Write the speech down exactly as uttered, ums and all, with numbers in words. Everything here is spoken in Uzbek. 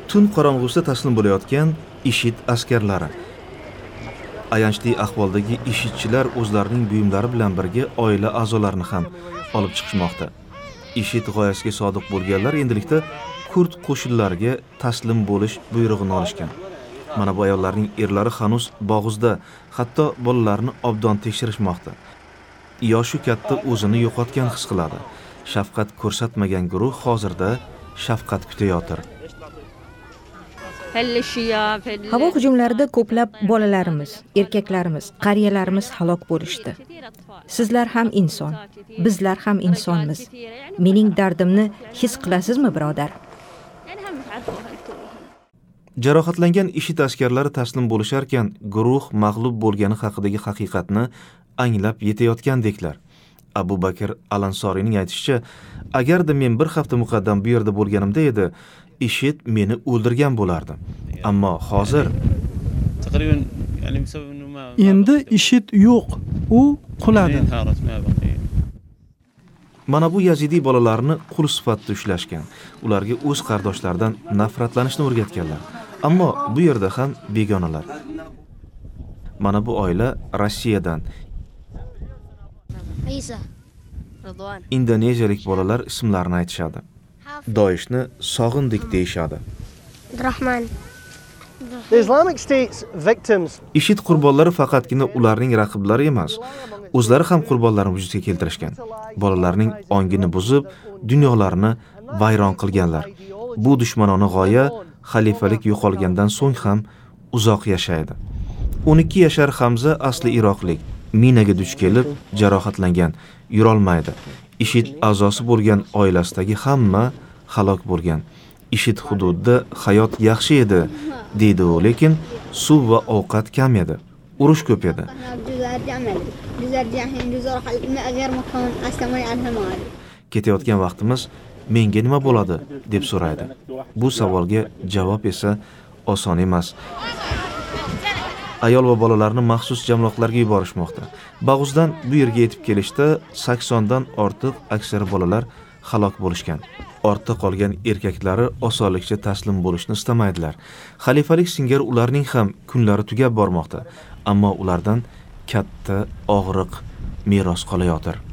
Tun qorong'usida taslim bo'layotgan IShID askarlari. Ayanchli ahvoldagi IShIDchilar o'zlarining buyumlari bilan birga oila a'zolarini ham olib chiqishmoqda. IShID g'oyasiga sodiq bo'lganlar endilikda kurd qo'shinlariga taslim bo'lish buyrug'ini olishgan. Mana bu ayollarning erlari hanuz bog'izda, hatto bolalarini obdon tekshirishmoqda. Yoshi katta o'zini yo'qotgan his qiladi. Shafqat ko'rsatmagan guruh hozirda shafqat kutayotir. Havo hujumlarida ko'plab bolalarimiz, erkaklarimiz, qariyalarimiz halok bo'lishdi. Sizlar ham inson, bizlar ham insonmiz. Mening dardimni his qilasizmi, birodar? Jarohatlangan IShID askarlari taslim bo'lisharkan, guruh mag'lub bo'lgani haqidagi haqiqatni anglab yetayotgandeklar. Abu Bakr al-Ansoriyning aytishicha, agarda men bir hafta muqaddam bu yerda bo'lganimda edi, IShID meni o'ldirgan bo'lardi. Ammo hozir endi IShID yo'q, u quladi. Mana bu yazidiy bolalarni qul sifatida ushlashgan. Ularga o'z qardoshlaridan nafratlanishni o'rgatganlar. Ammo bu yerda ham begonalar. Mana bu oila Rossiyadan. Indoneziyalik bolalar ismlarini aytishadi. Doishni sog'indik deyishadi. Rahman. IShID qurbonlari faqatgina ularning raqiblari emas, o'zlari ham qurbonlarni vujudga keltirishgan. Bolalarning ongini buzib, dunyolarini vayron qilganlar. Bu dushmanona g'oya xalifalik yo'qolgandan so'ng ham uzoq yashaydi. o'n ikki yashar Hamza asli iroqlik, minaga duch kelib jarohatlangan, yurolmaydi. IShID a'zosi bo'lgan oilasidagi hamma halok bo'lgan. IShID hududida hayot yaxshi edi, deydi u, lekin suv va ovqat kam edi. Urush ko'p edi. Ketayotgan vaqtimiz menga nima bo'ladi deb so'raydi. Bu savolga javob esa oson emas. Ayol va bolalarni maxsus jamloqlarga yuborishmoqda. Bag'uzdan bu yerga yetib kelishda saksondan ortiq aksar bolalar halok bo'lishgan. Ortda qolgan erkaklari osonlikcha taslim bo'lishni istamaydilar. Xalifalik singari ularning ham kunlari tugab bormoqda, ammo ulardan katta og'riq meros qolayotir.